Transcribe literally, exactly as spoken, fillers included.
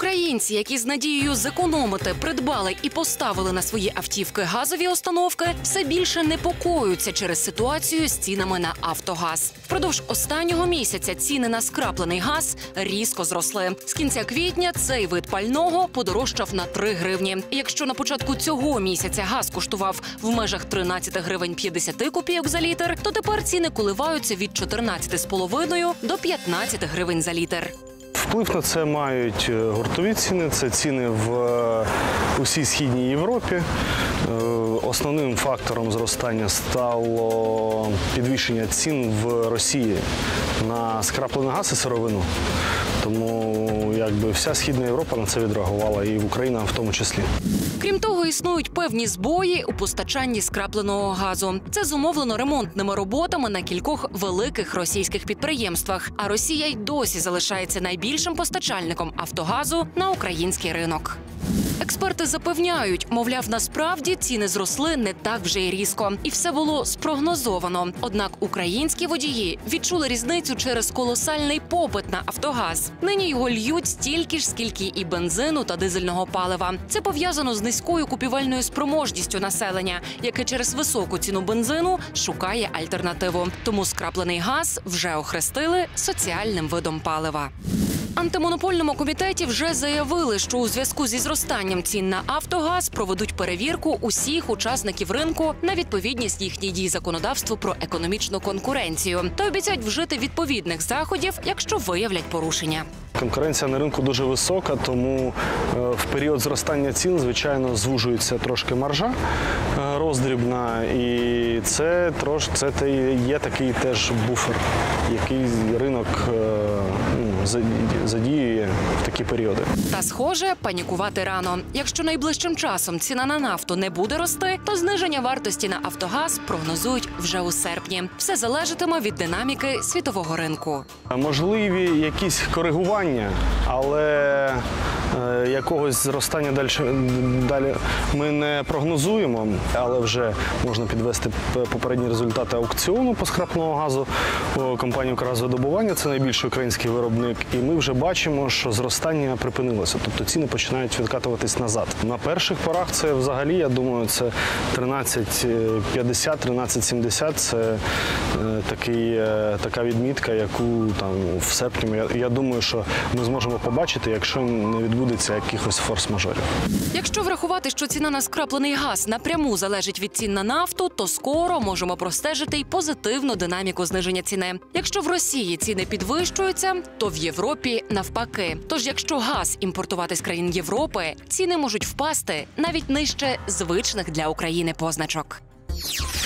Українці, які з надією зекономити, придбали і поставили на свої автівки газові установки, все більше непокоюються через ситуацію з цінами на «Автогаз». Впродовж останнього місяця ціни на скраплений газ різко зросли. З кінця квітня цей вид пального подорожчав на три гривні. І якщо на початку цього місяця газ коштував в межах тринадцяти гривень п'ятдесят копійок за літр, то тепер ціни коливаються від чотирнадцяти з половиною до п'ятнадцяти гривень за літр. Вплив на це мають гуртові ціни, це ціни в усій Східній Європі. Основним фактором зростання стало підвищення цін в Росії на скраплений газ і сировину. Тому якби вся Східна Європа на це відреагувала, і Україна в тому числі. Крім того, існують певні збої у постачанні скрапленого газу. Це зумовлено ремонтними роботами на кількох великих російських підприємствах. А Росія й досі залишається найбільшим постачальником «Автогазу» на український ринок. Експерти запевняють, мовляв, насправді ціни зросли не так вже й різко. І все було спрогнозовано. Однак українські водії відчули різницю через колосальний попит на «Автогаз». Нині його льють стільки ж, скільки і бензину та дизельного палива. Це пов'язано з низькою купівельною спроможністю населення, яке через високу ціну бензину шукає альтернативу. Тому скраплений газ вже охрестили соціальним видом палива. Антимонопольному комітеті вже заявили, що у зв'язку зі зростанням цін на «Автогаз» проведуть перевірку усіх учасників ринку на відповідність їхній дій законодавству про економічну конкуренцію та обіцяють вжити відповідних заходів, якщо виявлять порушення. Конкуренція на ринку дуже висока, тому в період зростання цін, звичайно, звужується трошки маржа роздрібна, і це трош, це є такий теж буфер, який ринок ну, задіює в такі періоди. Та, схоже, панікувати рано. Якщо найближчим часом ціна на нафту не буде рости, то зниження вартості на «Автогаз» прогнозують вже у серпні. Все залежатиме від динаміки світового ринку. Можливі якісь коригування, але е, якогось зростання далі, далі ми не прогнозуємо, але вже можна підвести попередні результати аукціону по скрапленому газу компанії «Укргазвидобування». Це найбільший український виробник. І ми вже бачимо, що зростання припинилося, тобто ціни починають відкатуватись назад. На перших порах це взагалі, я думаю, це тринадцять п'ятдесят - тринадцять сімдесят. Це е, такий, е, така відмітка, яку там в серпні, я, я думаю, що ми зможемо побачити, якщо не відбудеться якихось форс-мажорів. Якщо врахувати, що ціна на скраплений газ напряму залежить від цін на нафту, то скоро можемо простежити й позитивну динаміку зниження ціни. Якщо в Росії ціни підвищуються, то в Європі навпаки. Тож, якщо газ імпортувати з країн Європи, ціни можуть впасти навіть нижче звичних для України позначок.